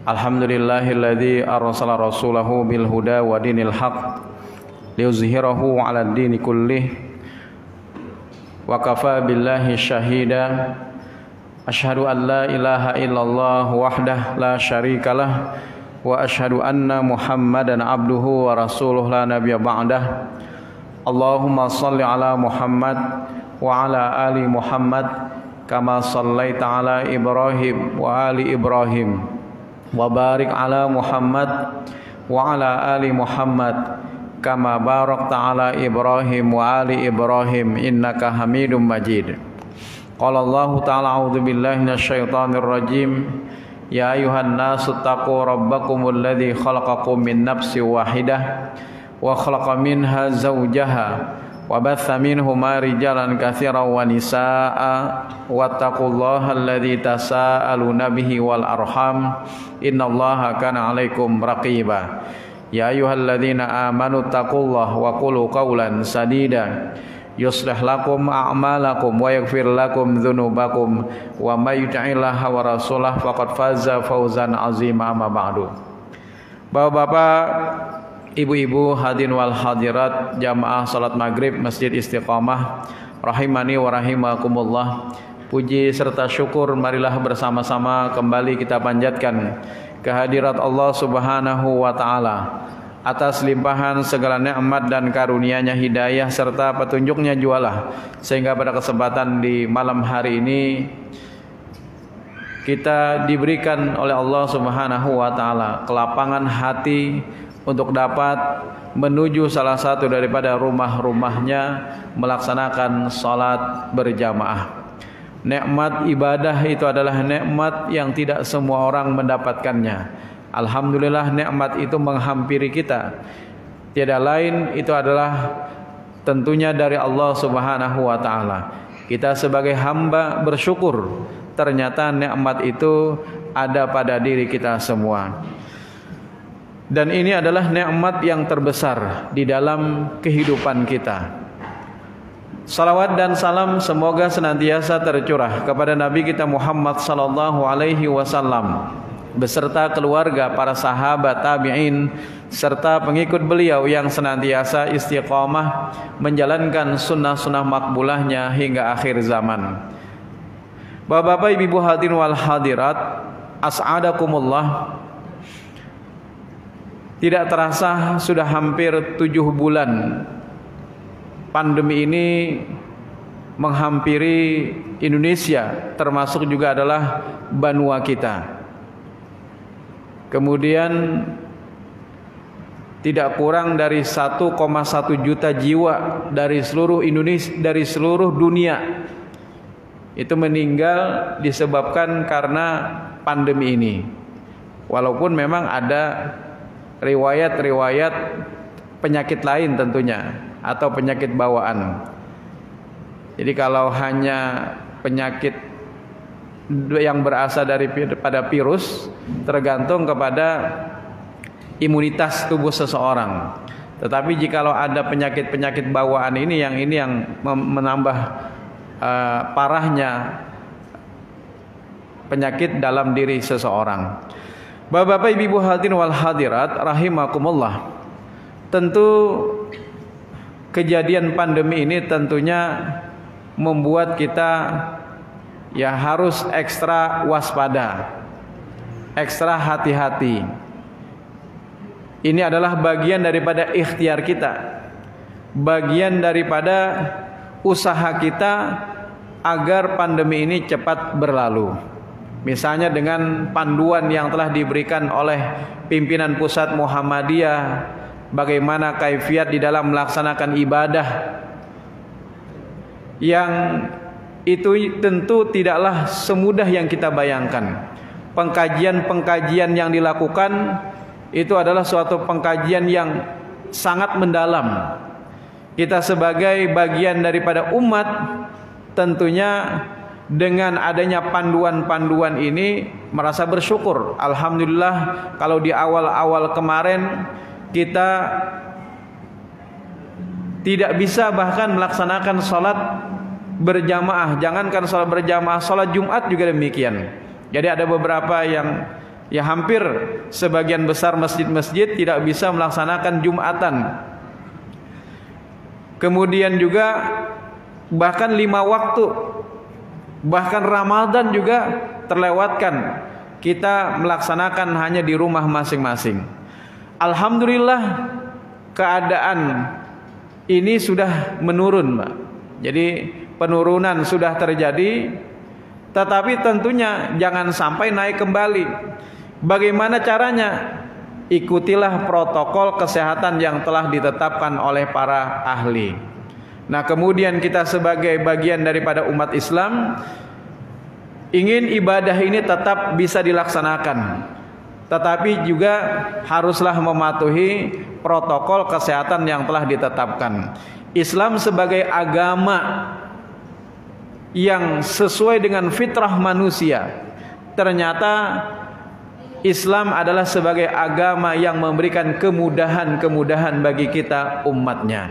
Alhamdulillahilladzi arsala rasulahu bil huda wa dinil haq liyuzhirahu 'alad dini kullih wa kafa billahi syahida. Asyhadu an la ilaha illallah wahdah la syarikalah wa asyhadu anna Muhammadan abduhu wa rasuluh la nabiyya ba'dah. Allahumma shalli ala Muhammad wa ala ali Muhammad kama shallaita ala Ibrahim wa ali Ibrahim wa barik ala Muhammad wa ala ali Muhammad kama barakta ala Ibrahim wa ali Ibrahim innaka Hamidum Majid. Qala Allah ta'ala a'udzu billahi minasyaitonir rajim. Ya ayuhan nasu taqu rabbakumul ladzi khalaqakum min nafsin wahidah wa khalaqa minha zawjaha wa batha minhuma rijalan katsiran wa nisaa'a wattaqullaha alladzi tasaaluna bihi wal arham innallaha kana 'alaikum raqiba. Ya ayyuhalladzina amanu taqullaha wa qulu qawlan sadida yuslih lakum a'malakum wa yaghfir lakum dzunubakum wa may yuti'illaha wa rasulahu faqad faza fawzan 'azima. Amma ba'du. Bapak-bapak, ibu-ibu, hadirin wal hadirat jamaah salat maghrib Masjid Istiqomah rahimani wa rahimakumullah. Puji serta syukur marilah bersama-sama kembali kita panjatkan kehadirat Allah Subhanahu wa taala atas limpahan segala nikmat dan karunia-Nya, hidayah serta petunjuk-Nya jualah, sehingga pada kesempatan di malam hari ini kita diberikan oleh Allah Subhanahu wa taala kelapangan hati untuk dapat menuju salah satu daripada rumah-rumahnya melaksanakan salat berjamaah. Nikmat ibadah itu adalah nikmat yang tidak semua orang mendapatkannya. Alhamdulillah nikmat itu menghampiri kita. Tiada lain itu adalah tentunya dari Allah Subhanahu wa taala. Kita sebagai hamba bersyukur ternyata nikmat itu ada pada diri kita semua. Dan ini adalah nikmat yang terbesar di dalam kehidupan kita. Salawat dan salam semoga senantiasa tercurah kepada Nabi kita Muhammad sallallahu alaihi wasallam beserta keluarga, para sahabat, tabi'in serta pengikut beliau yang senantiasa istiqamah menjalankan sunnah-sunnah makbulahnya hingga akhir zaman. Bapak-bapak, ibu-ibu, hadirin wal hadirat, as'adakumullah. Tidak terasa sudah hampir 7 bulan pandemi ini menghampiri Indonesia, termasuk juga adalah benua kita. Kemudian tidak kurang dari 1,1 juta jiwa dari seluruh Indonesia, dari seluruh dunia itu meninggal disebabkan karena pandemi ini. Walaupun memang ada riwayat-riwayat penyakit lain tentunya atau penyakit bawaan. Jadi kalau hanya penyakit yang berasal daripada virus tergantung kepada imunitas tubuh seseorang. Tetapi jikalau ada penyakit-penyakit bawaan ini yang menambah parahnya penyakit dalam diri seseorang. Bapak-bapak, ibu-ibu, hadirin wal hadirat rahimakumullah. Tentu kejadian pandemi ini tentunya membuat kita ya harus ekstra waspada, ekstra hati-hati. Ini adalah bagian daripada ikhtiar kita, bagian daripada usaha kita agar pandemi ini cepat berlalu. Misalnya dengan panduan yang telah diberikan oleh pimpinan pusat Muhammadiyah, bagaimana kaifiat di dalam melaksanakan ibadah, yang itu tentu tidaklah semudah yang kita bayangkan. Pengkajian-pengkajian yang dilakukan itu adalah suatu pengkajian yang sangat mendalam. Kita sebagai bagian daripada umat tentunya dengan adanya panduan-panduan ini merasa bersyukur. Alhamdulillah kalau di awal-awal kemarin kita tidak bisa bahkan melaksanakan sholat berjamaah. Jangankan sholat berjamaah, sholat Jumat juga demikian. Jadi ada beberapa yang Ya hampir sebagian besar masjid-masjid tidak bisa melaksanakan Jumatan. Kemudian juga bahkan 5 waktu, bahkan Ramadan juga terlewatkan. Kita melaksanakan hanya di rumah masing-masing. Alhamdulillah keadaan ini sudah menurun, Mbak. Jadi penurunan sudah terjadi, tetapi tentunya jangan sampai naik kembali. Bagaimana caranya? Ikutilah protokol kesehatan yang telah ditetapkan oleh para ahli. Nah, kemudian kita sebagai bagian daripada umat Islam ingin ibadah ini tetap bisa dilaksanakan, tetapi juga haruslah mematuhi protokol kesehatan yang telah ditetapkan. Islam sebagai agama yang sesuai dengan fitrah manusia, ternyata Islam adalah sebagai agama yang memberikan kemudahan-kemudahan bagi kita umatnya.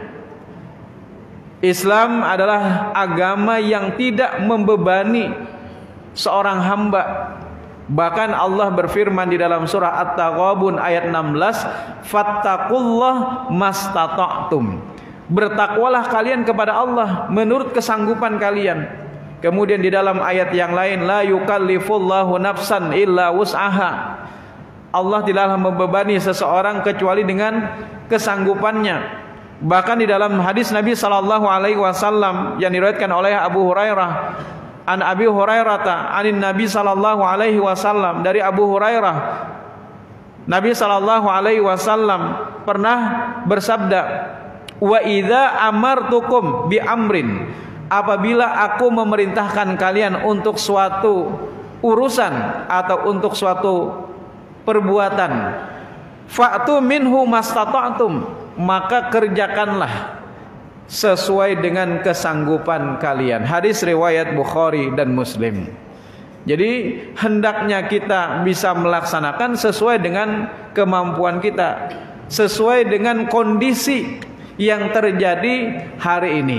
Islam adalah agama yang tidak membebani seorang hamba. Bahkan Allah berfirman di dalam surah At-Taghabun ayat 16, "Fattaqullah mastata'tum." Bertakwalah kalian kepada Allah menurut kesanggupan kalian. Kemudian di dalam ayat yang lain, "La yukallifullahu nafsan illa wus'aha." Allah tidaklah membebani seseorang kecuali dengan kesanggupannya. Bahkan di dalam hadis Nabi sallallahu alaihi wasallam yang diriwayatkan oleh Abu Hurairah, an Abi Hurairah anin Nabi sallallahu alaihi wasallam, dari Abu Hurairah, Nabi sallallahu alaihi wasallam pernah bersabda, "Wa idza amartukum bi amrin," apabila aku memerintahkan kalian untuk suatu urusan atau untuk suatu perbuatan, fa'tu minhu mastata'tum, maka kerjakanlah sesuai dengan kesanggupan kalian. Hadis riwayat Bukhari dan Muslim. Jadi hendaknya kita bisa melaksanakan sesuai dengan kemampuan kita, sesuai dengan kondisi yang terjadi hari ini.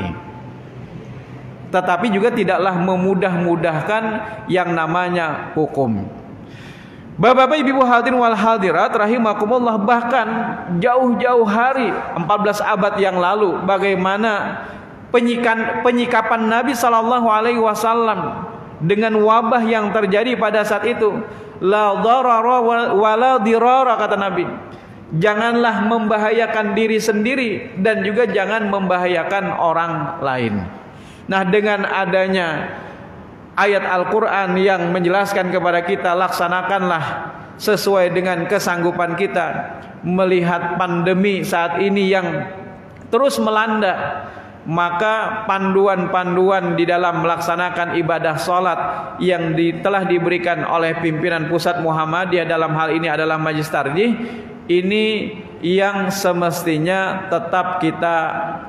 Tetapi juga tidaklah memudah-mudahkan yang namanya hukum. Bapak-bapak, ibu hadirin wal hadirat rahimakumullah, bahkan jauh-jauh hari 14 abad yang lalu, bagaimana penyikapan Nabi sallallahu alaihi wasallam dengan wabah yang terjadi pada saat itu. La darara wa la dirara, kata Nabi. Janganlah membahayakan diri sendiri dan juga jangan membahayakan orang lain. Nah, dengan adanya ayat Al-Quran yang menjelaskan kepada kita, laksanakanlah sesuai dengan kesanggupan kita. Melihat pandemi saat ini yang terus melanda, maka panduan-panduan di dalam melaksanakan ibadah sholat yang telah diberikan oleh pimpinan pusat Muhammadiyah, dalam hal ini adalah Majelis Tarjih, ini yang semestinya tetap kita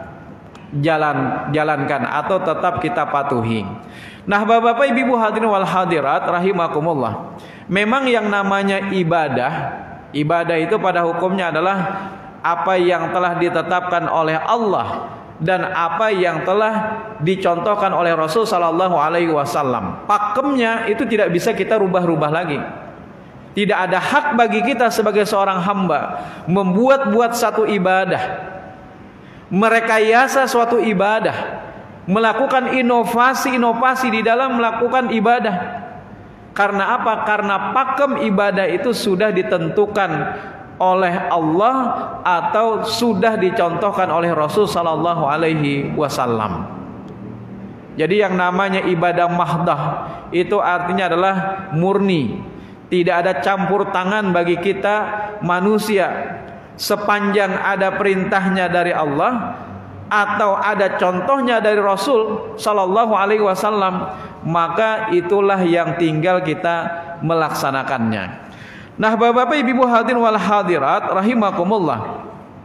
jalankan atau tetap kita patuhi. Nah, Bapak-bapak, Ibu hadirin wal hadirat rahimakumullah, memang yang namanya ibadah itu pada hukumnya adalah apa yang telah ditetapkan oleh Allah dan apa yang telah dicontohkan oleh Rasul sallallahu alaihi wasallam. Pakemnya itu tidak bisa kita rubah-rubah lagi. Tidak ada hak bagi kita sebagai seorang hamba membuat-buat satu ibadah, merekayasa suatu ibadah, melakukan inovasi-inovasi di dalam melakukan ibadah. Karena apa? Karena pakem ibadah itu sudah ditentukan oleh Allah atau sudah dicontohkan oleh Rasul sallallahu alaihi wasallam. Jadi yang namanya ibadah mahdah itu artinya adalah murni. Tidak ada campur tangan bagi kita manusia. Sepanjang ada perintahnya dari Allah atau ada contohnya dari Rasul sallallahu alaihi wasallam, maka itulah yang tinggal kita melaksanakannya. Nah, Bapak-bapak, Ibu hadirin wal hadirat rahimakumullah,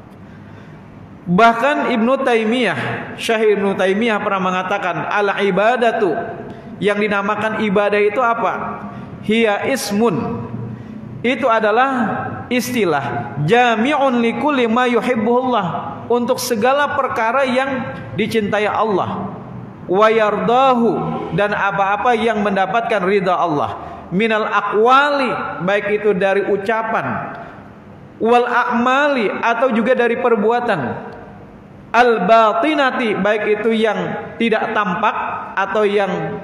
bahkan Ibnu Taimiyah, Syekh Ibnu Taimiyah pernah mengatakan, al-ibadatu, yang dinamakan ibadah itu apa? Hiya ismun, itu adalah istilah jami'un likulli ma yuhibbuhullah, untuk segala perkara yang dicintai Allah, wa yardahu, dan apa-apa yang mendapatkan ridha Allah, minal aqwali, baik itu dari ucapan, wal a'mali, atau juga dari perbuatan, al batinati, baik itu yang tidak tampak atau yang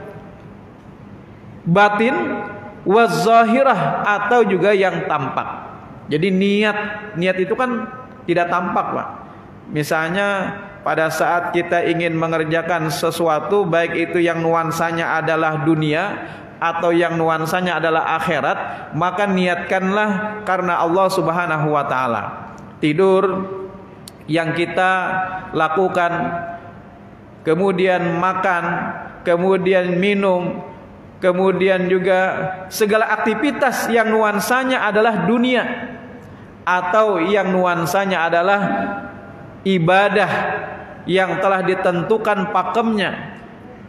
batin, waz zahirah, atau juga yang tampak. Jadi niat itu kan tidak tampak, Pak. Misalnya pada saat kita ingin mengerjakan sesuatu, baik itu yang nuansanya adalah dunia atau yang nuansanya adalah akhirat, maka niatkanlah karena Allah Subhanahu wa taala. Tidur yang kita lakukan, kemudian makan, kemudian minum, kemudian juga segala aktivitas yang nuansanya adalah dunia atau yang nuansanya adalah ibadah yang telah ditentukan pakemnya,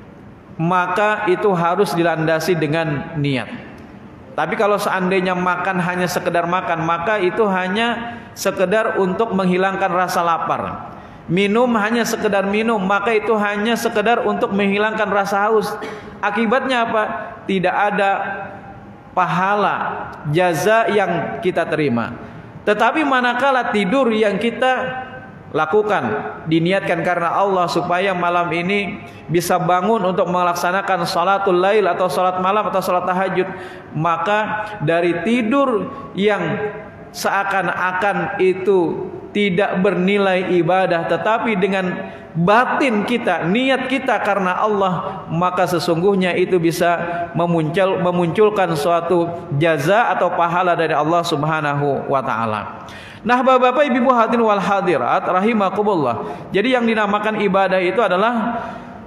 maka itu harus dilandasi dengan niat. Tapi kalau seandainya makan hanya sekedar makan, maka itu hanya sekedar untuk menghilangkan rasa lapar. Minum hanya sekedar minum, maka itu hanya sekedar untuk menghilangkan rasa haus. Akibatnya apa? Tidak ada pahala, jaza yang kita terima. Tetapi manakala tidur yang kita lakukan diniatkan karena Allah supaya malam ini bisa bangun untuk melaksanakan salatul lail atau salat malam atau salat tahajud, maka dari tidur yang seakan-akan itu tidak bernilai ibadah, tetapi dengan batin kita, niat kita karena Allah, maka sesungguhnya itu bisa memunculkan suatu jaza atau pahala dari Allah Subhanahu wa taala. Nah, Bapak-bapak, Ibu hadirin wal hadirat rahimakumullah. Jadi yang dinamakan ibadah itu adalah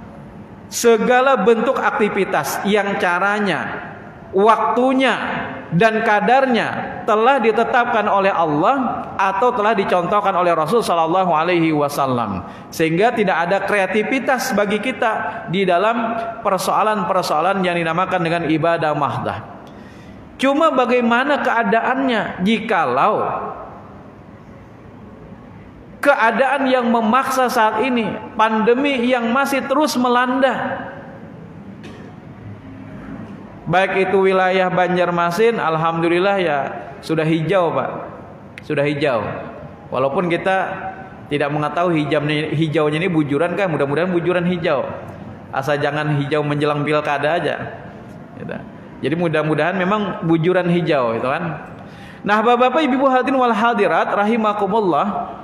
segala bentuk aktivitas yang caranya, waktunya dan kadarnya telah ditetapkan oleh Allah atau telah dicontohkan oleh Rasul sallallahu alaihi wasallam, sehingga tidak ada kreativitas bagi kita di dalam persoalan-persoalan yang dinamakan dengan ibadah mahdah. Cuma bagaimana keadaannya jikalau keadaan yang memaksa saat ini, pandemi yang masih terus melanda, baik itu wilayah Banjarmasin, alhamdulillah ya sudah hijau, Pak, sudah hijau. Walaupun kita tidak mengetahui hijaunya ini bujuran kan, mudah-mudahan bujuran hijau, asal jangan hijau menjelang pilkada aja. Jadi mudah-mudahan memang bujuran hijau itu kan. Nah, Bapak-bapak, Ibu hadirin wal hadirat rahimakumullah.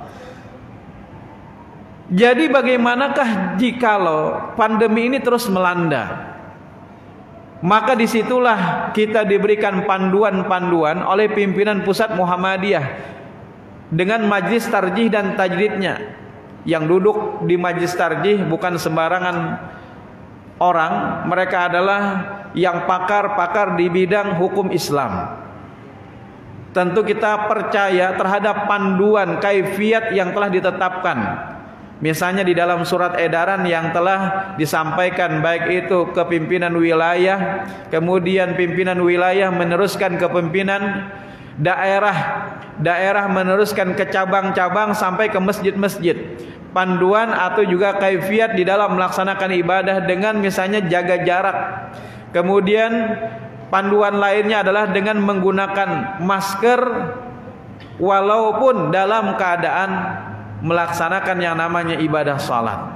Jadi bagaimanakah jikalau pandemi ini terus melanda? Maka disitulah kita diberikan panduan-panduan oleh pimpinan pusat Muhammadiyah dengan majlis tarjih dan tajdidnya. Yang duduk di majlis tarjih bukan sembarangan orang, mereka adalah yang pakar-pakar di bidang hukum Islam. Tentu kita percaya terhadap panduan kaifiat yang telah ditetapkan. Misalnya di dalam surat edaran yang telah disampaikan, baik itu ke pimpinan wilayah, kemudian pimpinan wilayah meneruskan ke pimpinan daerah, daerah meneruskan ke cabang-cabang sampai ke masjid-masjid. Panduan atau juga kaifiat di dalam melaksanakan ibadah dengan misalnya jaga jarak. Kemudian panduan lainnya adalah dengan menggunakan masker walaupun dalam keadaan melaksanakan yang namanya ibadah salat.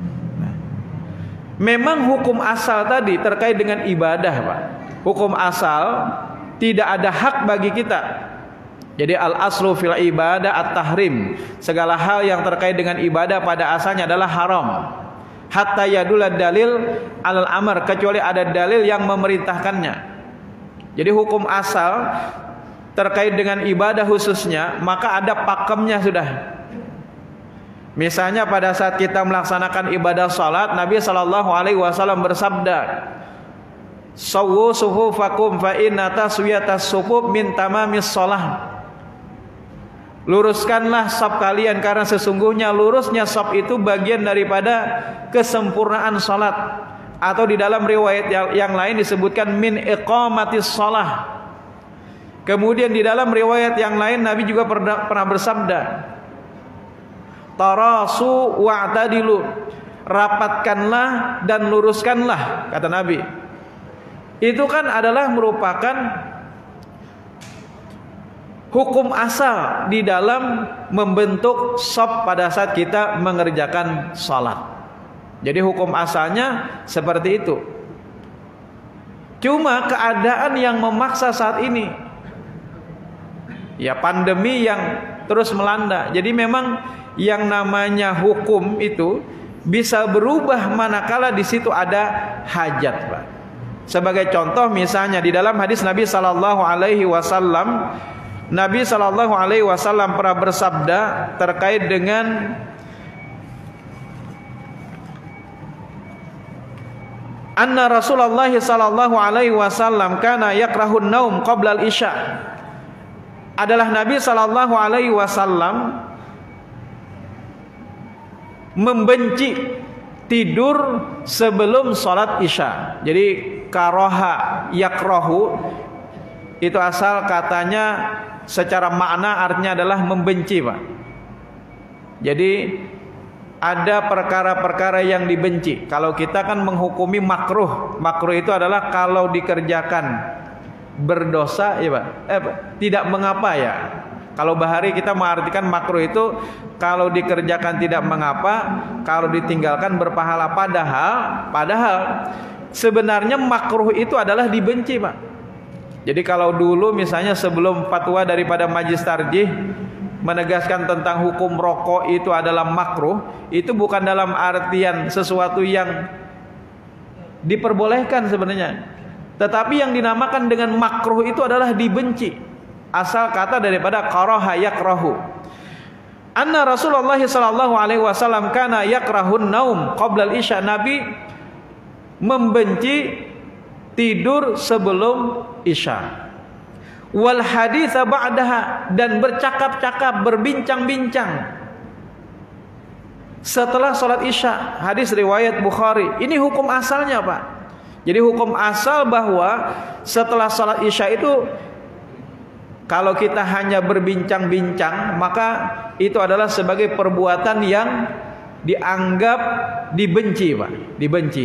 Memang hukum asal tadi terkait dengan ibadah, Pak. Hukum asal tidak ada hak bagi kita. Jadi al-aslu fil ibadah at-tahrim. Segala hal yang terkait dengan ibadah pada asalnya adalah haram. Hatta yadul dalil alal amr, kecuali ada dalil yang memerintahkannya. Jadi hukum asal terkait dengan ibadah khususnya maka ada pakemnya sudah. Misalnya pada saat kita melaksanakan ibadah salat, Nabi sallallahu alaihi wasallam bersabda, "Sawwu suhufakum fa inna taswiyatas sufuf min tamamis shalah." Luruskanlah shaf kalian karena sesungguhnya lurusnya shaf itu bagian daripada kesempurnaan salat. Atau di dalam riwayat yang lain disebutkan min iqamatis shalah. Kemudian di dalam riwayat yang lain Nabi juga pernah bersabda, tarasu wa'tadilu, rapatkanlah dan luruskanlah, kata Nabi. itu kan adalah merupakan hukum asal di dalam membentuk shaf pada saat kita mengerjakan salat. Jadi hukum asalnya seperti itu. Cuma keadaan yang memaksa saat ini, ya pandemi yang terus melanda. Jadi memang yang namanya hukum itu bisa berubah manakala di situ ada hajat, Pak. Sebagai contoh misalnya di dalam hadis Nabi sallallahu alaihi wasallam, Nabi sallallahu alaihi wasallam pernah bersabda terkait dengan anna Rasulullah sallallahu alaihi wasallam kana yakrahun naum qabla al-isya. Adalah Nabi sallallahu alaihi wasallam membenci tidur sebelum salat isya. Jadi karaha yakrahu itu asal katanya secara makna artinya adalah membenci, Pak. Jadi ada perkara-perkara yang dibenci. Kalau kita kan menghukumi makruh. Makruh itu adalah kalau dikerjakan berdosa, ya Pak. Tidak mengapa ya. Kalau bahari kita mengartikan makruh itu kalau dikerjakan tidak mengapa, kalau ditinggalkan berpahala. Padahal sebenarnya makruh itu adalah dibenci, Pak. Jadi kalau dulu misalnya sebelum fatwa daripada Majelis Tarjih menegaskan tentang hukum rokok itu adalah makruh, itu bukan dalam artian sesuatu yang diperbolehkan sebenarnya, tetapi yang dinamakan dengan makruh itu adalah dibenci, asal kata daripada karaha yakrahu. Anna Rasulullah sallallahu alaihi wasallam kana yakrahun naum qabla al-isya. Nabi membenci tidur sebelum isya. Wal haditha ba'daha, dan bercakap-cakap, berbincang-bincang setelah salat isya. Hadis riwayat Bukhari. Ini hukum asalnya, Pak. Jadi hukum asal bahwa setelah salat isya itu kalau kita hanya berbincang-bincang, maka itu adalah sebagai perbuatan yang dianggap dibenci, Pak. Dibenci.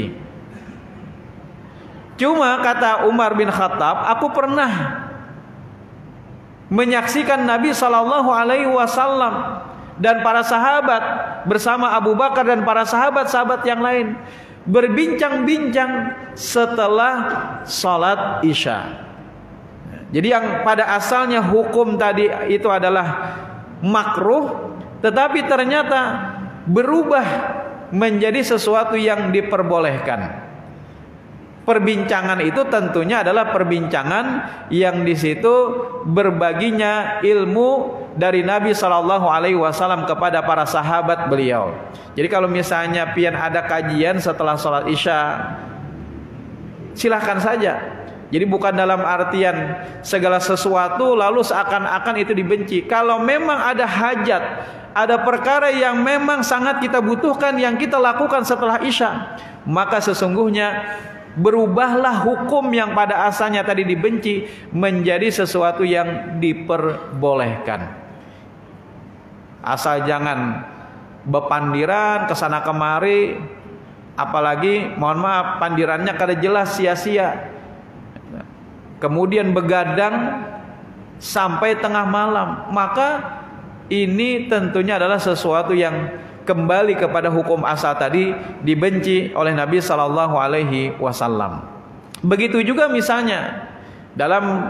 Cuma kata Umar bin Khattab, aku pernah menyaksikan Nabi sallallahu alaihi wasallam dan para sahabat bersama Abu Bakar dan para sahabat-sahabat yang lain berbincang-bincang setelah salat isya. Jadi yang pada asalnya hukum tadi itu adalah makruh, tetapi ternyata berubah menjadi sesuatu yang diperbolehkan. Perbincangan itu tentunya adalah perbincangan yang di situ berbaginya ilmu dari Nabi Shallallahu Alaihi Wasallam kepada para sahabat beliau. Jadi kalau misalnya pian ada kajian setelah sholat isya, silahkan saja. Jadi bukan dalam artian segala sesuatu lalu seakan-akan itu dibenci. Kalau memang ada hajat, ada perkara yang memang sangat kita butuhkan yang kita lakukan setelah isya, maka sesungguhnya berubahlah hukum yang pada asalnya tadi dibenci menjadi sesuatu yang diperbolehkan. Asal jangan bepandiran kesana kemari, apalagi mohon maaf pandirannya kada jelas sia-sia, kemudian begadang sampai tengah malam, maka ini tentunya adalah sesuatu yang kembali kepada hukum asal tadi, dibenci oleh Nabi Sallallahu Alaihi Wasallam. Begitu juga misalnya dalam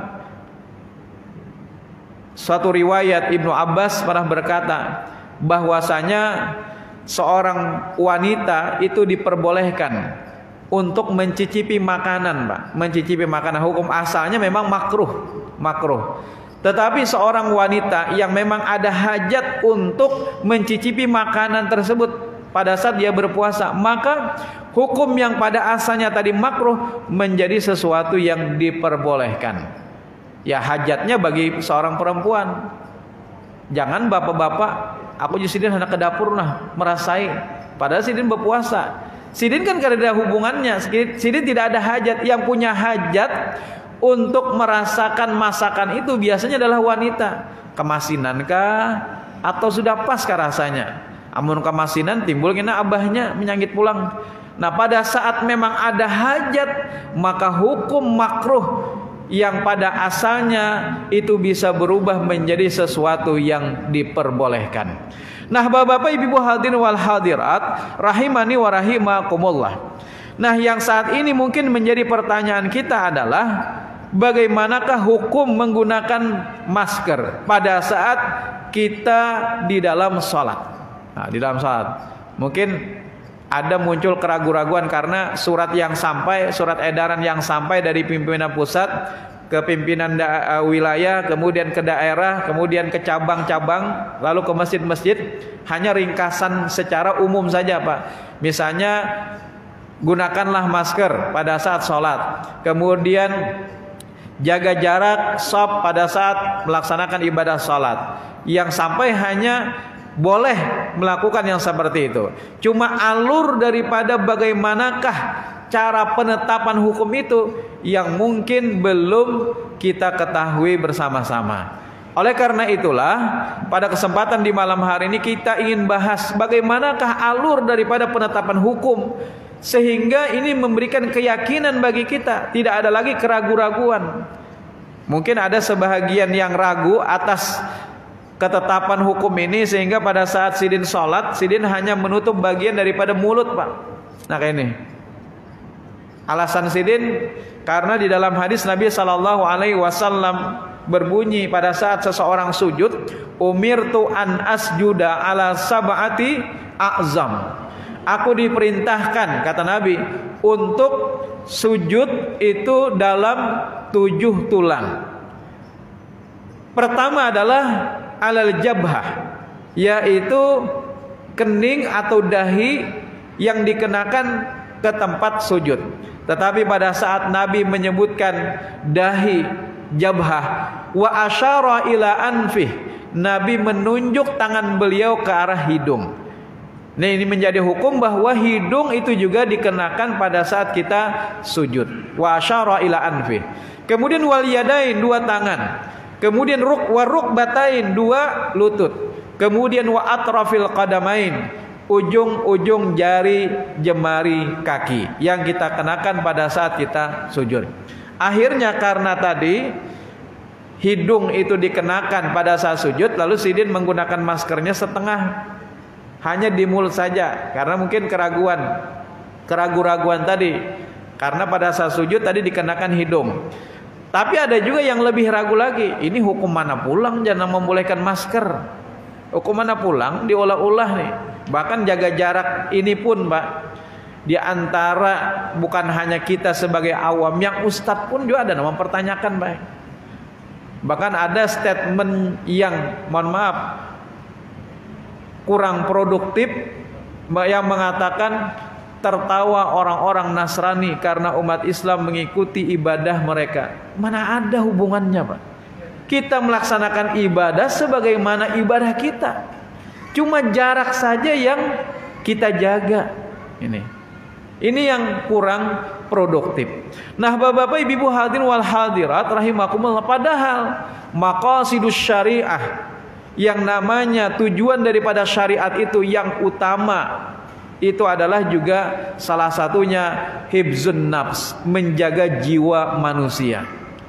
suatu riwayat Ibnu Abbas pernah berkata bahwasanya seorang wanita itu diperbolehkan untuk mencicipi makanan, Pak. Mencicipi makanan, hukum asalnya memang makruh. Tetapi seorang wanita yang memang ada hajat untuk mencicipi makanan tersebut pada saat dia berpuasa, maka hukum yang pada asalnya tadi makruh menjadi sesuatu yang diperbolehkan. Ya hajatnya bagi seorang perempuan. Jangan bapak-bapak, aku sidin hendak ke dapur nah merasai, padahal sidin berpuasa. Sidin kan kada ada hubungannya, sidin tidak ada hajat. Yang punya hajat untuk merasakan masakan itu biasanya adalah wanita. Kemasinankah atau sudah pas kah rasanya? Amun kemasinan timbul kena abahnya menyangit pulang. Nah, pada saat memang ada hajat, maka hukum makruh yang pada asalnya itu bisa berubah menjadi sesuatu yang diperbolehkan. Nah, Bapak-bapak, Ibu hadirin wal hadirat rahimani wa rahimakumullah. Nah, yang saat ini mungkin menjadi pertanyaan kita adalah bagaimanakah hukum menggunakan masker pada saat kita di dalam sholat? Nah, di dalam sholat mungkin ada muncul keraguan-raguan karena surat edaran yang sampai dari pimpinan pusat ke pimpinan wilayah, kemudian ke daerah, kemudian ke cabang-cabang, lalu ke masjid-masjid, hanya ringkasan secara umum saja, Pak. Misalnya, gunakanlah masker pada saat sholat, kemudian jaga jarak shaf pada saat melaksanakan ibadah sholat. Yang sampai hanya boleh melakukan yang seperti itu. Cuma alur daripada bagaimanakah cara penetapan hukum itu yang mungkin belum kita ketahui bersama-sama. Oleh karena itulah, pada kesempatan di malam hari ini kita ingin bahas bagaimanakah alur daripada penetapan hukum, sehingga ini memberikan keyakinan bagi kita, tidak ada lagi keraguan-raguan. Mungkin ada sebahagian yang ragu atas ketetapan hukum ini, sehingga pada saat sidin sholat, sidin hanya menutup bagian daripada mulut, Pak. Nah, kayak ini alasan sidin karena di dalam hadis Nabi SAW berbunyi pada saat seseorang sujud, umirtu an asjuda ala sab'ati a'zam. Aku diperintahkan, kata Nabi, untuk sujud itu dalam 7 tulang. Pertama adalah alal jabhah, yaitu kening atau dahi yang dikenakan ke tempat sujud. Tetapi pada saat Nabi menyebutkan dahi, jabhah, wa asyara ila anfih, Nabi menunjuk tangan beliau ke arah hidung. Nah, ini menjadi hukum bahwa hidung itu juga dikenakan pada saat kita sujud. Wa asyara ila anfih. Kemudian wal yadain, 2 tangan. Kemudian rukbatain, 2 lutut. Kemudian wa atrafil qadamain, ujung-ujung jari jemari kaki yang kita kenakan pada saat kita sujud. Akhirnya karena tadi hidung itu dikenakan pada saat sujud, lalu sidin menggunakan maskernya setengah, hanya di mulut saja, karena mungkin keraguan tadi, karena pada saat sujud tadi dikenakan hidung. Tapi ada juga yang lebih ragu lagi, ini hukum mana pulang jangan membolehkan masker, hukum mana pulang diolah-olah nih. Bahkan jaga jarak ini pun, Pak, di antara bukan hanya kita sebagai awam, yang ustadz pun juga ada yang mempertanyakan, Pak. Bahkan ada statement yang mohon maaf kurang produktif yang mengatakan tertawa orang-orang Nasrani karena umat Islam mengikuti ibadah mereka. Mana ada hubungannya, Pak? Kita melaksanakan ibadah sebagaimana ibadah kita, cuma jarak saja yang kita jaga. Ini yang kurang produktif. Nah, Bapak-bapak, Ibu hadirin wal hadirat rahimakumullah, padahal maqasidus syariah, yang namanya tujuan daripada syariat itu yang utama itu adalah juga salah satunya hifzun nafs, menjaga jiwa manusia.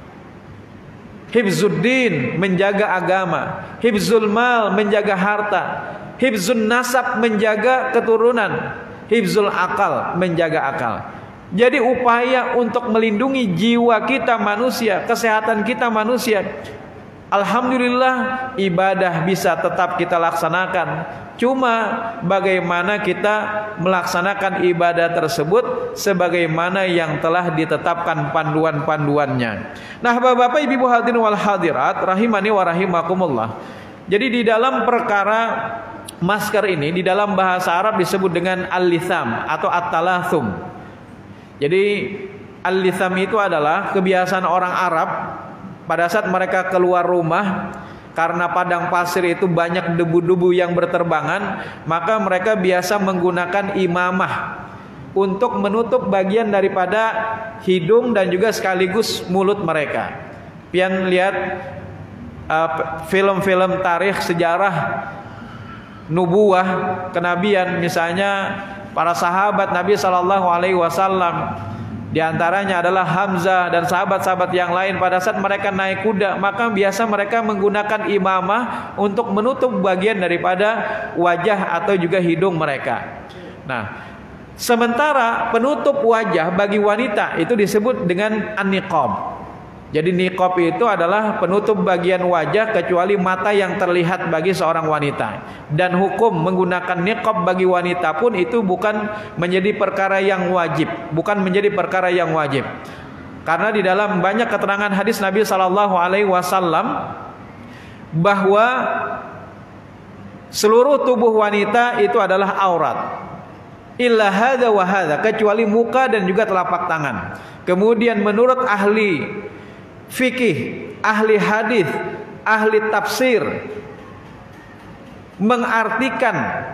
Hifzuddin, menjaga agama. Hifzul mal, menjaga harta. Hifzun nasab, menjaga keturunan. Hifzul akal, menjaga akal. Jadi upaya untuk melindungi jiwa kita manusia, kesehatan kita manusia, alhamdulillah ibadah bisa tetap kita laksanakan. Cuma bagaimana kita melaksanakan ibadah tersebut sebagaimana yang telah ditetapkan panduan-panduannya. Nah, Bapak-bapak, Ibu hadirin wal hadirat rahimani wa rahimakumullah. Jadi di dalam perkara masker ini, di dalam bahasa Arab disebut dengan al-litham atau at-talathum. Jadi al-litham itu adalah kebiasaan orang Arab pada saat mereka keluar rumah, karena padang pasir itu banyak debu-debu yang berterbangan, maka mereka biasa menggunakan imamah untuk menutup bagian daripada hidung dan juga sekaligus mulut mereka. Pian lihat film-film tarikh sejarah nubuah kenabian, misalnya para sahabat Nabi Shallallahu Alaihi Wasallam. Di antaranya adalah Hamzah dan sahabat-sahabat yang lain, pada saat mereka naik kuda, maka biasa mereka menggunakan imamah untuk menutup bagian daripada wajah atau juga hidung mereka. Nah, sementara penutup wajah bagi wanita itu disebut dengan an-niqab. Jadi niqab itu adalah penutup bagian wajah kecuali mata yang terlihat bagi seorang wanita. Dan hukum menggunakan niqab bagi wanita pun itu bukan menjadi perkara yang wajib, bukan menjadi perkara yang wajib. Karena di dalam banyak keterangan hadis Nabi Shallallahu Alaihi Wasallam bahwa seluruh tubuh wanita itu adalah aurat. Illa hadza wa hadza, kecuali muka dan juga telapak tangan. Kemudian menurut ahli fikih, ahli hadis, ahli tafsir mengartikan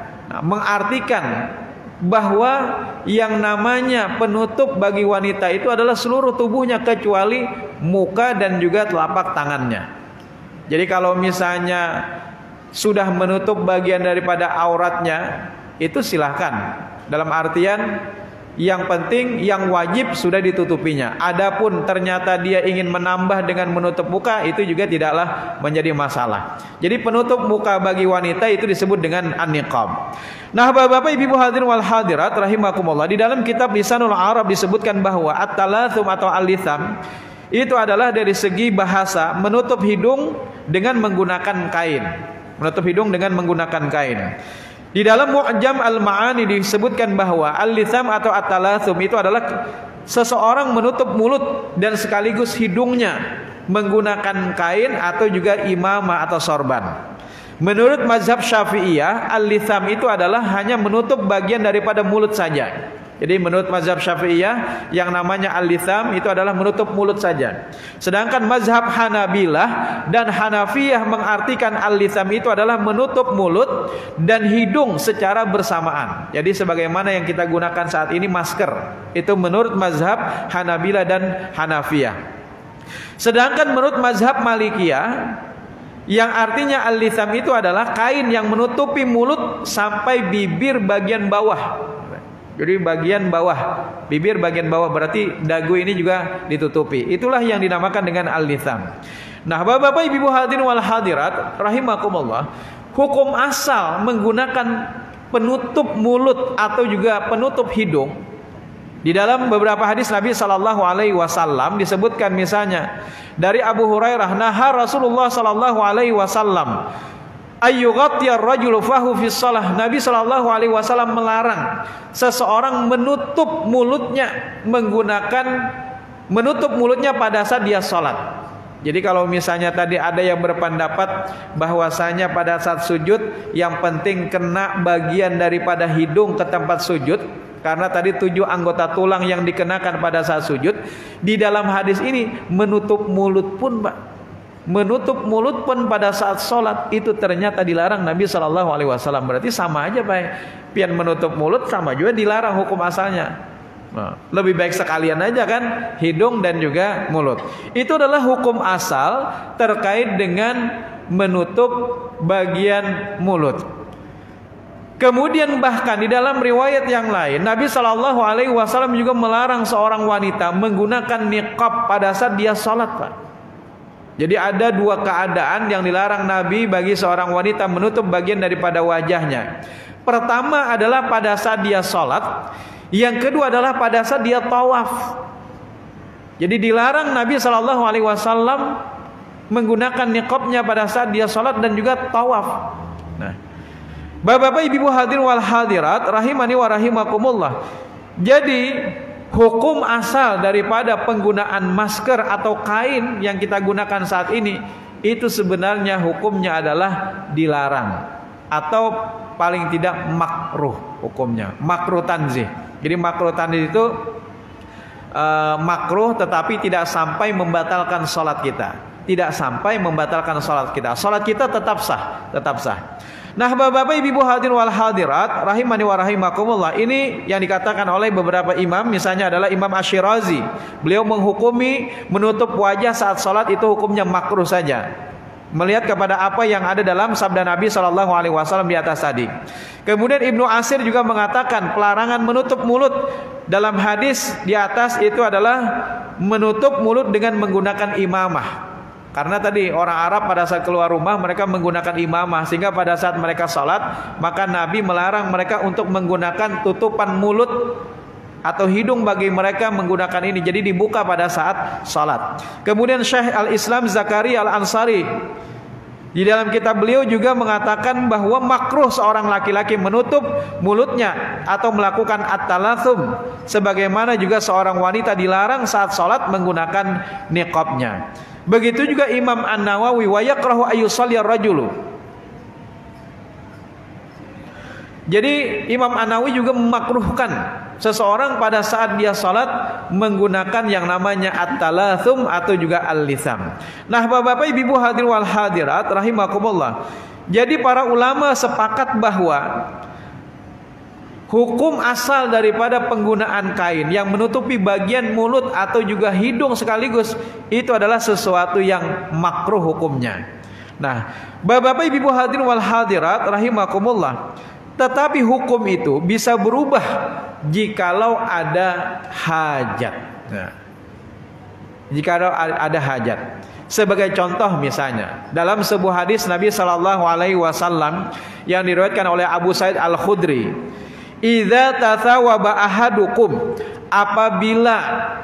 bahwa yang namanya penutup bagi wanita itu adalah seluruh tubuhnya kecuali muka dan juga telapak tangannya. Jadi kalau misalnya sudah menutup bagian daripada auratnya, itu silahkan. Dalam artian yang penting, yang wajib sudah ditutupinya. Adapun ternyata dia ingin menambah dengan menutup muka, itu juga tidaklah menjadi masalah. Jadi penutup muka bagi wanita itu disebut dengan an-niqab. Nah, Bapak Ibu hadirin wal hadirat rahimakumullah, di dalam kitab Lisanul Arab disebutkan bahwa at-talathum atau al-litham itu adalah dari segi bahasa menutup hidung dengan menggunakan kain. Menutup hidung dengan menggunakan kain. Di dalam Mu'jam al-Ma'ani disebutkan bahwa al-litham atau at-talathum itu adalah seseorang menutup mulut dan sekaligus hidungnya menggunakan kain atau juga imamah atau sorban. Menurut mazhab Syafi'iyah, al-litham itu adalah hanya menutup bagian daripada mulut saja. Jadi menurut mazhab Syafi'iyah yang namanya al-litham itu adalah menutup mulut saja. Sedangkan mazhab Hanabilah dan Hanafiyah mengartikan al-litham itu adalah menutup mulut dan hidung secara bersamaan. Jadi sebagaimana yang kita gunakan saat ini masker, itu menurut mazhab Hanabilah dan Hanafiyah. Sedangkan menurut mazhab Malikiyah yang artinya al-litham itu adalah kain yang menutupi mulut sampai bibir bagian bawah. Jadi bagian bawah, bibir bagian bawah, berarti dagu ini juga ditutupi. Itulah yang dinamakan dengan al-litham. Nah, Bapak Ibu hadirin wal hadirat rahimakumullah, hukum asal menggunakan penutup mulut atau juga penutup hidung di dalam beberapa hadis Nabi Shallallahu Alaihi Wasallam disebutkan, misalnya dari Abu Hurairah, naha Rasulullah Shallallahu Alaihi Wasallam ayyughattiyar rajulu fahu fis shalah. Nabi Shallallahu Alaihi Wasallam melarang seseorang menutup mulutnya menutup mulutnya pada saat dia sholat. Jadi kalau misalnya tadi ada yang berpendapat bahwasanya pada saat sujud yang penting kena bagian daripada hidung ke tempat sujud, karena tadi 7 anggota tulang yang dikenakan pada saat sujud. Di dalam hadis ini menutup mulut pun, Pak, menutup mulut pun pada saat sholat itu ternyata dilarang Nabi Shallallahu Alaihi Wasallam. Berarti sama aja, Pak. Pian menutup mulut sama juga dilarang hukum asalnya. Nah, lebih baik sekalian aja kan, hidung dan juga mulut. Itu adalah hukum asal terkait dengan menutup bagian mulut. Kemudian bahkan di dalam riwayat yang lain, Nabi Shallallahu Alaihi Wasallam juga melarang seorang wanita menggunakan niqab pada saat dia sholat, Pak. Jadi ada 2 keadaan yang dilarang Nabi bagi seorang wanita menutup bagian daripada wajahnya. Pertama adalah pada saat dia sholat. Yang kedua adalah pada saat dia tawaf. Jadi dilarang Nabi Shallallahu Alaihi Wasallam menggunakan niqabnya pada saat dia sholat dan juga tawaf. Nah, Bapak Ibu hadirin wal hadirat rahimani wa rahimakumullah. Jadi hukum asal daripada penggunaan masker atau kain yang kita gunakan saat ini itu sebenarnya hukumnya adalah dilarang atau paling tidak makruh hukumnya, makruh tanzih. Jadi makruh tanzih itu makruh tetapi tidak sampai membatalkan sholat kita, tidak sampai membatalkan sholat kita. Sholat kita tetap sah, tetap sah. Nah, Bapak Ibu hadirin wal hadirat rahimani wa rahimakumullah, ini yang dikatakan oleh beberapa imam, misalnya adalah Imam Asy-Syirazi. Beliau menghukumi menutup wajah saat sholat itu hukumnya makruh saja. melihat kepada apa yang ada dalam sabda Nabi SAW di atas tadi. Kemudian Ibnu Asir juga mengatakan pelarangan menutup mulut dalam hadis di atas itu adalah menutup mulut dengan menggunakan imamah. Karena tadi orang Arab pada saat keluar rumah mereka menggunakan imamah, sehingga pada saat mereka salat maka Nabi melarang mereka untuk menggunakan tutupan mulut atau hidung bagi mereka menggunakan ini. Jadi dibuka pada saat salat. Kemudian Syekh Al-Islam Zakaria Al-Ansari di dalam kitab beliau juga mengatakan bahwa makruh seorang laki-laki menutup mulutnya atau melakukan at-talathum, sebagaimana juga seorang wanita dilarang saat salat menggunakan niqabnya. Begitu juga Imam An-Nawawi, wa yakrahu ayyusalli ar-rajulu. Jadi Imam An-Nawawi juga memakruhkan seseorang pada saat dia salat menggunakan yang namanya at-talathum atau juga al-lisam. Nah, Bapak-bapak, Ibu hadirin wal hadirat rahimakumullah. Jadi para ulama sepakat bahwa hukum asal daripada penggunaan kain yang menutupi bagian mulut atau juga hidung sekaligus itu adalah sesuatu yang makruh hukumnya. Nah, Bapak-bapak, Ibu hadirin wal hadirat rahimakumullah, tetapi hukum itu bisa berubah jikalau ada hajat. Nah, jikalau ada hajat. Sebagai contoh misalnya dalam sebuah hadis Nabi SAW yang diriwayatkan oleh Abu Sa'id Al-Khudri, idza tathawaba ahadukum, apabila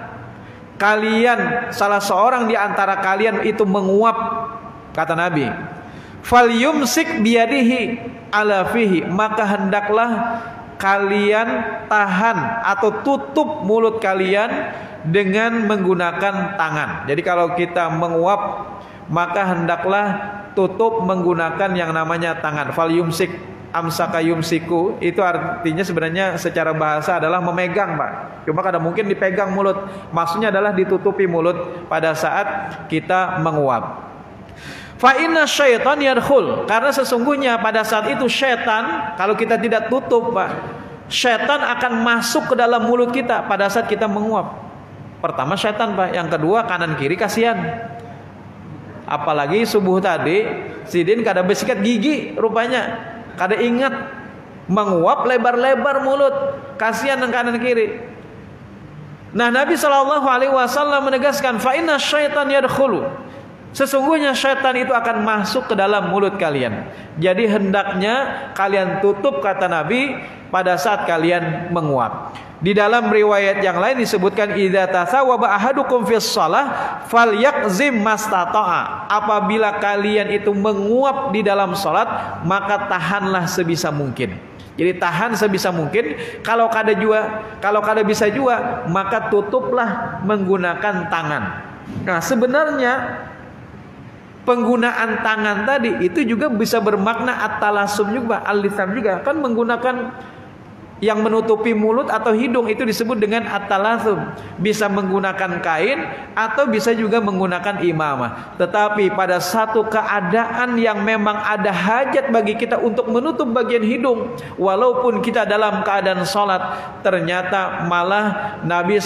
kalian salah seorang di antara kalian itu menguap, kata Nabi, falyumsik biyadihi ala fihi, maka hendaklah kalian tahan atau tutup mulut kalian dengan menggunakan tangan. Jadi kalau kita menguap maka hendaklah tutup menggunakan yang namanya tangan. Falyumsik, amsaka yumsiku, itu artinya sebenarnya secara bahasa adalah memegang, Pak. Cuma kadang mungkin dipegang mulut, maksudnya adalah ditutupi mulut pada saat kita menguap. Fa inna syaitan yadkhul, karena sesungguhnya pada saat itu syaitan, kalau kita tidak tutup, Pak, syaitan akan masuk ke dalam mulut kita pada saat kita menguap. Pertama syaitan, Pak, yang kedua kanan kiri kasihan. Apalagi subuh tadi sidin kada bersikat gigi rupanya, kada ingat menguap lebar-lebar mulut, kasihan yang kanan kiri. Nah, Nabi SAW menegaskan fa inna syaitan yadkhulu, sesungguhnya syaitan itu akan masuk ke dalam mulut kalian. Jadi hendaknya kalian tutup, kata Nabi, pada saat kalian menguap. Di dalam riwayat yang lain disebutkan idza tasawwaba ahadukum fis shalah falyakzim mastata'a, apabila kalian itu menguap di dalam salat maka tahanlah sebisa mungkin. Jadi tahan sebisa mungkin. Kalau kada bisa juga maka tutuplah menggunakan tangan. Nah, sebenarnya penggunaan tangan tadi itu juga bisa bermakna at-talasum juga, al-lisam juga, kan menggunakan yang menutupi mulut atau hidung itu disebut dengan at-talasum. Bisa menggunakan kain atau bisa juga menggunakan imamah. Tetapi pada satu keadaan yang memang ada hajat bagi kita untuk menutup bagian hidung, walaupun kita dalam keadaan sholat, ternyata malah Nabi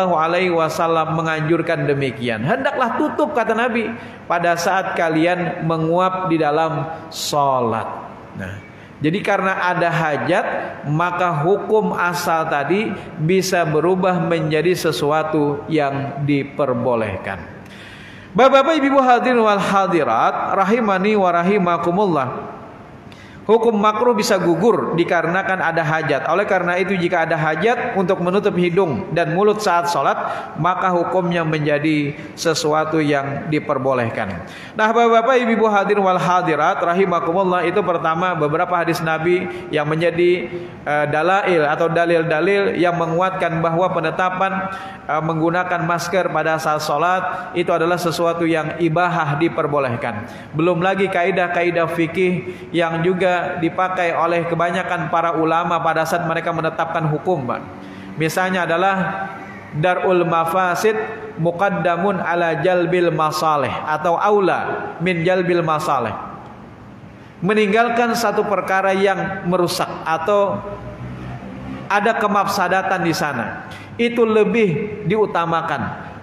SAW menganjurkan demikian. Hendaklah tutup, kata Nabi, pada saat kalian menguap di dalam sholat. Nah, jadi karena ada hajat maka hukum asal tadi bisa berubah menjadi sesuatu yang diperbolehkan. Bapak-bapak, Ibu hadirin wal hadirat rahimani wa rahimakumullah, hukum makruh bisa gugur dikarenakan ada hajat. Oleh karena itu jika ada hajat untuk menutup hidung dan mulut saat sholat, maka hukumnya menjadi sesuatu yang diperbolehkan. Nah, Bapak-bapak, Ibu hadirin wal hadirat rahimakumullah, itu pertama beberapa hadis Nabi yang menjadi dalail atau dalil-dalil yang menguatkan bahwa penetapan menggunakan masker pada saat sholat itu adalah sesuatu yang ibahah, diperbolehkan. Belum lagi kaidah-kaidah fikih yang juga dipakai oleh kebanyakan para ulama pada saat mereka menetapkan hukum, Pak. Misalnya adalah darul mafasid muqaddamun ala jalbil masalih atau aula min jalbil masalih. Meninggalkan satu perkara yang merusak atau ada kemafsadatan di sana, itu lebih diutamakan,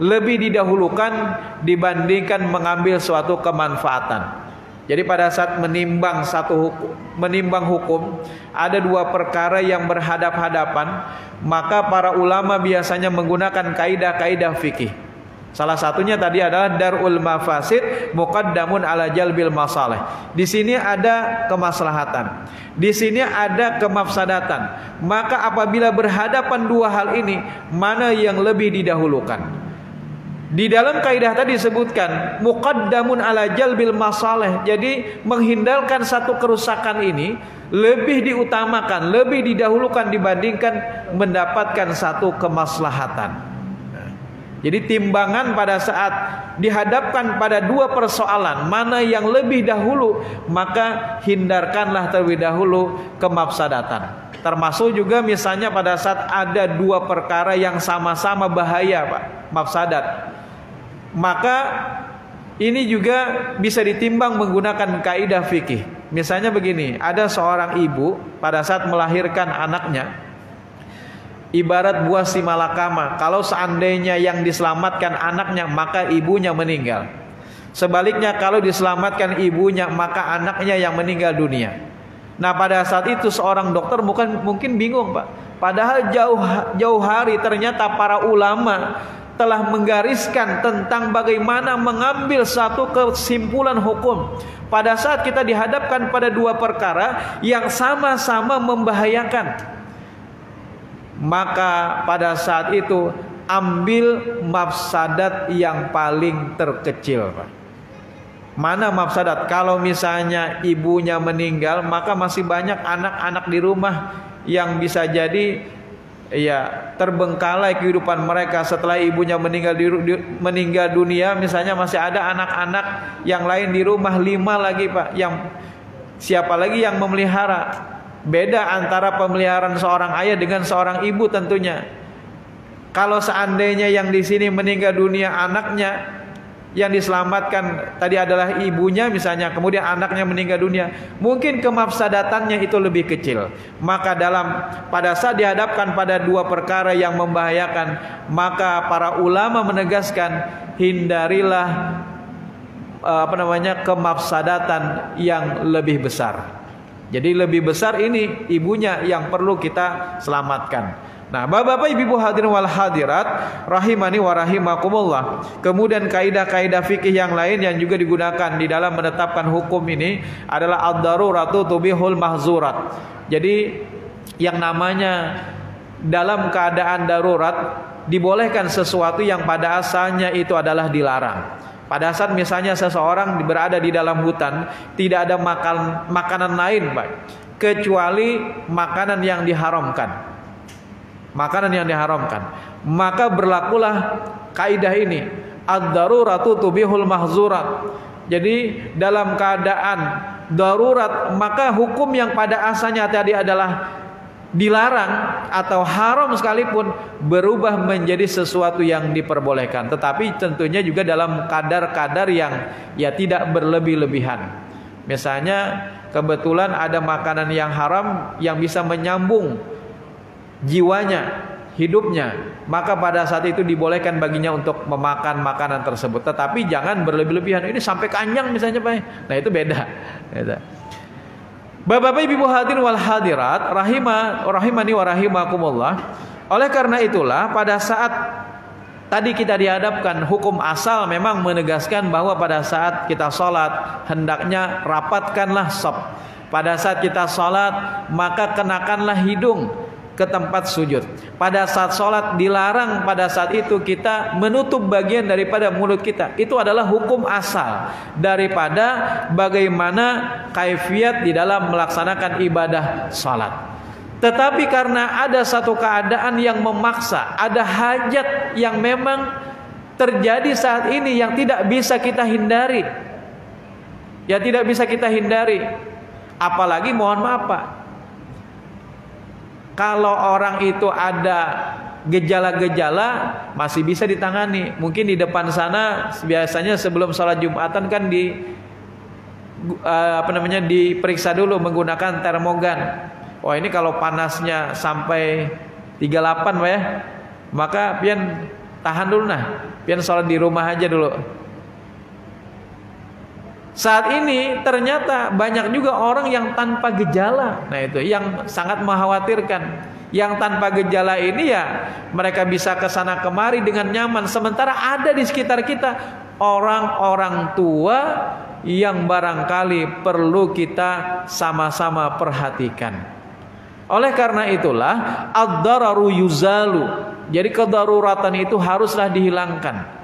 lebih didahulukan dibandingkan mengambil suatu kemanfaatan. Jadi pada saat menimbang hukum, ada dua perkara yang berhadap-hadapan, maka para ulama biasanya menggunakan kaidah-kaidah fikih. Salah satunya tadi adalah darul mafasid muqaddamun ala jalbil masalih. Di sini ada kemaslahatan, di sini ada kemafsadatan. Maka apabila berhadapan dua hal ini, mana yang lebih didahulukan? Di dalam kaidah tadi disebutkan muqaddamun ala jalbil masalih. Jadi menghindarkan satu kerusakan ini lebih diutamakan, lebih didahulukan dibandingkan mendapatkan satu kemaslahatan. Jadi timbangan pada saat dihadapkan pada dua persoalan, mana yang lebih dahulu, maka hindarkanlah terlebih dahulu kemafsadatan. Termasuk juga misalnya pada saat ada dua perkara yang sama-sama bahaya, Pak, mafsadat. Maka ini juga bisa ditimbang menggunakan kaidah fikih. Misalnya begini, ada seorang ibu pada saat melahirkan anaknya, ibarat buah si malakama. Kalau seandainya yang diselamatkan anaknya, maka ibunya meninggal. Sebaliknya kalau diselamatkan ibunya, maka anaknya yang meninggal dunia. Nah pada saat itu seorang dokter mungkin bingung, Pak. Padahal jauh hari ternyata para ulama telah menggariskan tentang bagaimana mengambil satu kesimpulan hukum pada saat kita dihadapkan pada dua perkara yang sama-sama membahayakan. Maka pada saat itu ambil mafsadat yang paling terkecil, Pak. Mana mafsadat? Kalau misalnya ibunya meninggal, maka masih banyak anak-anak di rumah yang bisa jadi ya terbengkalai kehidupan mereka setelah ibunya meninggal dunia. Misalnya masih ada anak-anak yang lain di rumah 5 lagi, Pak. Yang siapa lagi yang memelihara? Beda antara pemeliharaan seorang ayah dengan seorang ibu tentunya. Kalau seandainya yang di sini meninggal dunia anaknya, yang diselamatkan tadi adalah ibunya misalnya, kemudian anaknya meninggal dunia, mungkin kemafsadatannya itu lebih kecil. Maka pada saat dihadapkan pada dua perkara yang membahayakan, maka para ulama menegaskan hindarilah kemafsadatan yang lebih besar. Jadi lebih besar ini ibunya yang perlu kita selamatkan. Nah, Bapak-bapak, Ibu hadirin wal hadirat rahimani wa rahimakumullah. Kemudian kaidah-kaidah fikih yang lain yang juga digunakan di dalam menetapkan hukum ini adalah ad-daruratu tubihul mahzurat. Jadi yang namanya dalam keadaan darurat dibolehkan sesuatu yang pada asalnya itu adalah dilarang. Pada saat misalnya seseorang berada di dalam hutan, tidak ada makanan lain, Pak, kecuali makanan yang diharamkan. Makanan yang diharamkan. Maka berlakulah kaidah ini, ad-daruratu tubihul mahzurat. Jadi dalam keadaan darurat, maka hukum yang pada asalnya tadi adalah dilarang atau haram sekalipun berubah menjadi sesuatu yang diperbolehkan, tetapi tentunya juga dalam kadar-kadar yang ya tidak berlebih-lebihan. Misalnya kebetulan ada makanan yang haram yang bisa menyambung jiwanya, hidupnya, maka pada saat itu dibolehkan baginya untuk memakan makanan tersebut, tetapi jangan berlebih-lebihan. Ini sampai kenyang misalnya, Pak. Nah itu beda. Bapak-bapak, Ibu hadirin wal hadirat rahimani wa rahimakumullah. Oleh karena itulah pada saat tadi kita dihadapkan hukum asal memang menegaskan bahwa pada saat kita sholat hendaknya rapatkanlah shaf. Pada saat kita sholat maka kenakanlah hidung ke tempat sujud. Pada saat sholat dilarang pada saat itu kita menutup bagian daripada mulut kita. Itu adalah hukum asal daripada bagaimana kaifiat di dalam melaksanakan ibadah sholat. Tetapi karena ada satu keadaan yang memaksa, ada hajat yang memang terjadi saat ini yang tidak bisa kita hindari, ya tidak bisa kita hindari. Apalagi mohon maaf, Pak, kalau orang itu ada gejala-gejala masih bisa ditangani. Mungkin di depan sana biasanya sebelum sholat Jumatan kan diperiksa dulu menggunakan termogan. Oh ini kalau panasnya sampai 38, Pak, ya, maka pian tahan dulu nah, pian sholat di rumah aja dulu. Saat ini ternyata banyak juga orang yang tanpa gejala. Nah itu yang sangat mengkhawatirkan. Yang tanpa gejala ini ya mereka bisa kesana kemari dengan nyaman. Sementara ada di sekitar kita orang-orang tua yang barangkali perlu kita sama-sama perhatikan. Oleh karena itulah ad-dararu yuzalu. Jadi kedaruratan itu haruslah dihilangkan.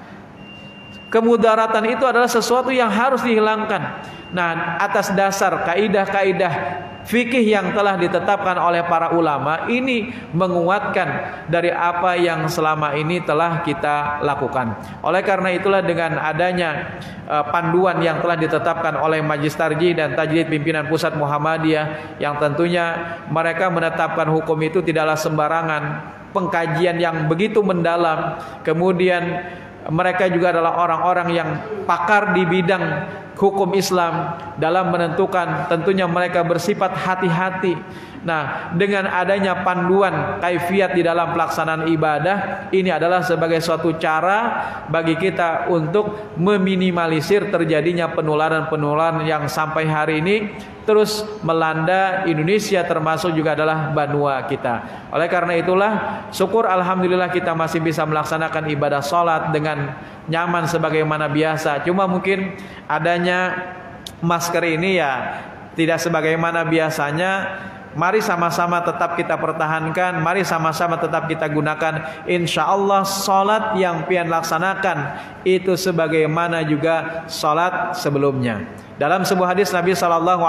Kemudaratan itu adalah sesuatu yang harus dihilangkan. Nah, atas dasar kaidah-kaidah fikih yang telah ditetapkan oleh para ulama, ini menguatkan dari apa yang selama ini telah kita lakukan. Oleh karena itulah dengan adanya panduan yang telah ditetapkan oleh Majelis Tarjih dan Tajwid Pimpinan Pusat Muhammadiyah, yang tentunya mereka menetapkan hukum itu tidaklah sembarangan, pengkajian yang begitu mendalam, kemudian mereka juga adalah orang-orang yang pakar di bidang hukum Islam dalam menentukan, tentunya mereka bersifat hati-hati. Nah, dengan adanya panduan kaifiat di dalam pelaksanaan ibadah, ini adalah sebagai suatu cara bagi kita untuk meminimalisir terjadinya penularan-penularan yang sampai hari ini terus melanda Indonesia, termasuk juga adalah benua kita. Oleh karena itulah syukur alhamdulillah kita masih bisa melaksanakan ibadah sholat dengan nyaman sebagaimana biasa. Cuma mungkin adanya masker ini ya tidak sebagaimana biasanya. Mari sama-sama tetap kita pertahankan, mari sama-sama tetap kita gunakan. Insya Allah sholat yang pian laksanakan itu sebagaimana juga sholat sebelumnya. Dalam sebuah hadis Nabi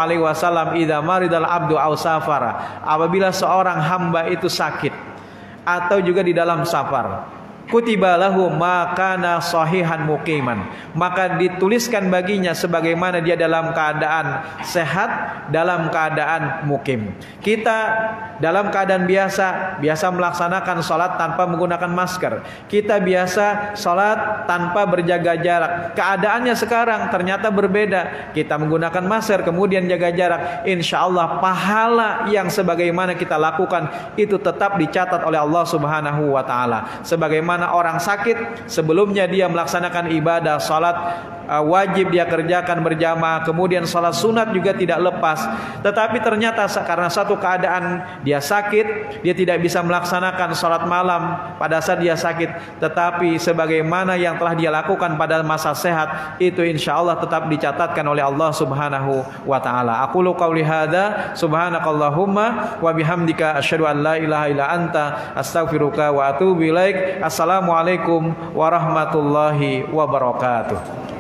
SAW, idza maridal abdu aw safara, apabila seorang hamba itu sakit atau juga di dalam safar, kutiba lahu ma kana sahihan muqiman, maka dituliskan baginya sebagaimana dia dalam keadaan sehat, dalam keadaan mukim. Kita dalam keadaan biasa melaksanakan sholat tanpa menggunakan masker. Kita biasa sholat tanpa berjaga jarak. Keadaannya sekarang ternyata berbeda. Kita menggunakan masker kemudian jaga jarak. Insya Allah pahala yang sebagaimana kita lakukan itu tetap dicatat oleh Allah Subhanahu wa Ta'ala. Sebagaimana orang sakit, sebelumnya dia melaksanakan ibadah salat wajib dia kerjakan berjamaah, kemudian salat sunat juga tidak lepas. Tetapi ternyata karena satu keadaan dia sakit, dia tidak bisa melaksanakan salat malam pada saat dia sakit. Tetapi sebagaimana yang telah dia lakukan pada masa sehat, itu insya Allah tetap dicatatkan oleh Allah Subhanahu wa Ta'ala. Aqulu qauli hadza subhanakallahumma wa bihamdika asyhadu an la ilaha illa anta astaghfiruka wa atubu ilaik. Assalamualaikum warahmatullahi wabarakatuh.